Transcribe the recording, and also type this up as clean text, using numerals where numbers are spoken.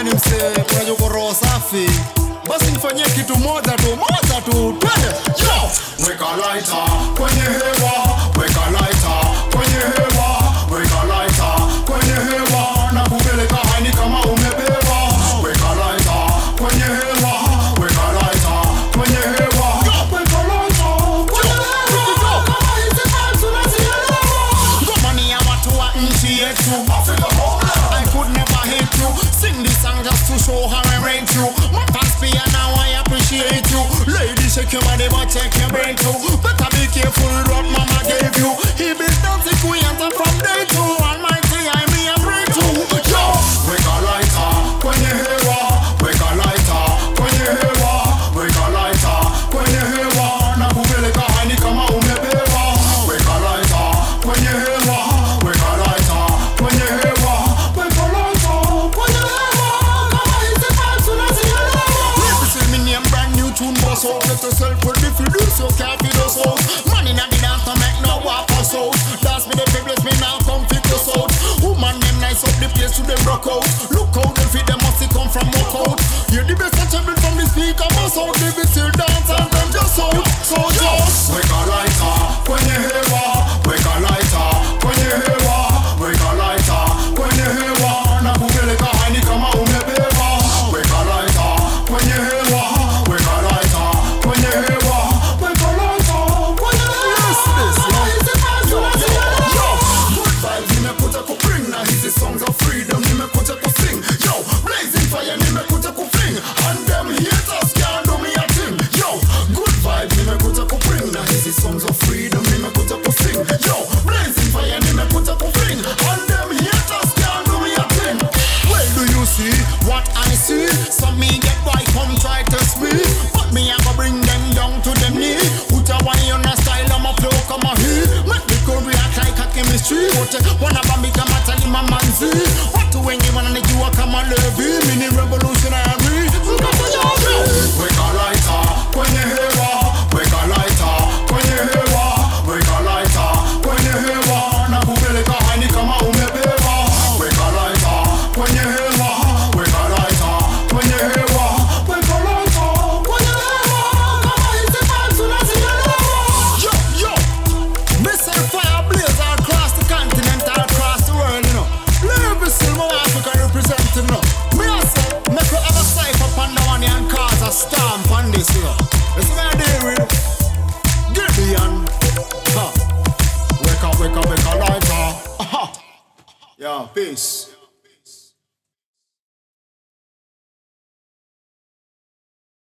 ni mse unajua roho safi. Basi nifanyie kitu moja tu, twende. Yo! Weka lighter kwenye hewa, weka lighter kwenye hewa, weka lighter kwenye hewa, na kupeleka hani kama umepewa. Weka lighter kwenye hewa, weka lighter kwenye hewa, weka lighter kwenye hewa, kama hizi vibes unazielewa. Ngoma ni ya watu wa nchi yetu, I could never hate you. Sing this song just to show how I rate you. My fans pay and now I appreciate you. Ladies shake your body but check your brain too. Better be careful what mama gave you. He built dancing queen from day two. Almighty I me a break too. Yo! Weka lighter kwenye hewa, weka lighter kwenye hewa, weka lighter kwenye hewa, na kupeleka hani kama umepewa. Weka lighter kwenye hewa, weka lighter kwenye hewa, weka lighter kwenye hewa, kama hizi vibes unazielewa. Levysill me name brand new tune boss out. Let yourself with the produce you can't feed us out. Man in a the dance to make no walk us out. Dance me the privilege me now come fit us out. Woman them nice up the place to them rock out. Look how them feet them must come from walk out. Hear the best and trouble from the speaker boss out. Levysill dance and them just out. So just weka lighter kwenye hewa, weka lighter kwenye hewa, weka lighter kwenye hewa, na kupeleka hani kama umepewa. Weka lighter kwenye hewa, weka lighter kwenye hewa, weka lighter kwenye hewa. Hizi vibes unazielewa. Good vibes nimekuja kubring, na hizi songs of freedom nimekuja kusing. Yo, blazing fire nimekuja kufling, and them haters can't do me a thing. Yo, good vibes nimekuja kubring, na hizi songs of freedom nimekuja kusing. Yo, blazing fire nimekuja kufling, and them haters can't do me a thing. well do you see what I see? Some me get boy come try to speak, but me I go bring them down to them knee. Put a wine on a style on my flow come a heat. Make me go react like a chemistry. But one of them become a tell him a man see. What to when you wanna make you a come a levy? Mini revolutionary. Weka lighter kwenye hewa, weka lighter kwenye hewa, weka lighter kwenye hewa, na kupeleka hani kama umepewa. Weka lighter kwenye hewa, weka lighter kwenye hewa, weka lighter kwenye hewa, kama hizi vibes unazielewa. Yo, missile fire blaze all across the continent, all across the world, you know. Levysill, my Africa representing, you know. Me I say, make you ever safe up on the one and cause a storm on this, you know. It's my day with Gideon. Weka lighter. Aha. Yeah, peace.